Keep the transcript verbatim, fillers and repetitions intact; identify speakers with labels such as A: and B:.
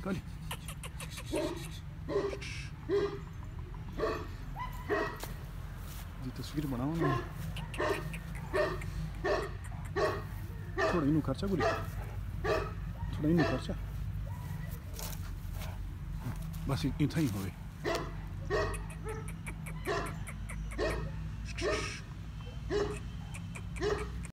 A: टोली जी तस्वीर बनाओ ना थोड़ा इनू खर्चा गुरी थोड़ा इनू खर्चा बस इतना ही होवे।